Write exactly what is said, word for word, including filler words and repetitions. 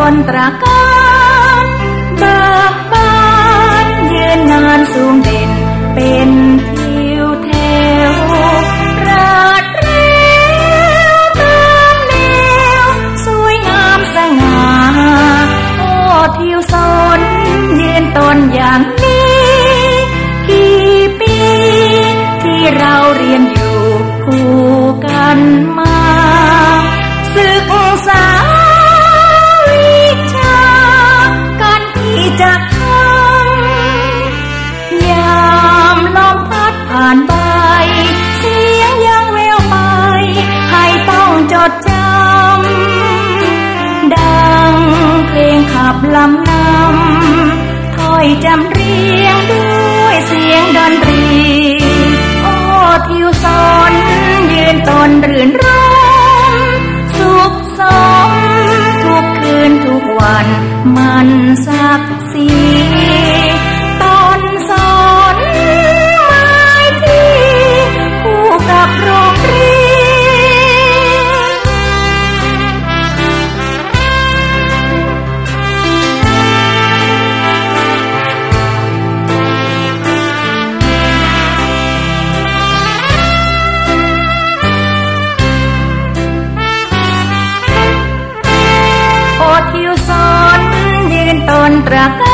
นตราการเบิกบานยืนนานสูงเด่นเป็นทิวแถวราดเร็วตามแนวสวยงามสง่าโอ้ทิวสนยืนต้นอย่างนี้กี่ปีที่เราเรียนอยู่คู่กันมาศึกษาวิชากันที่จะทำยามลมพัดผ่านไปเสียงยังแววไปให้ต้องจดจำดังเพลงขับลำนำถ้อยจำเรียงด้วยเสียงดนตรีโอ้ทิวสนยืนต้นรื่นรมสุขสมทุกคืนทุกวันมันศักดิ์ศรีต้นสนไม้ที่คู่กับโรงเรียนทิวสนยืนต้นตรา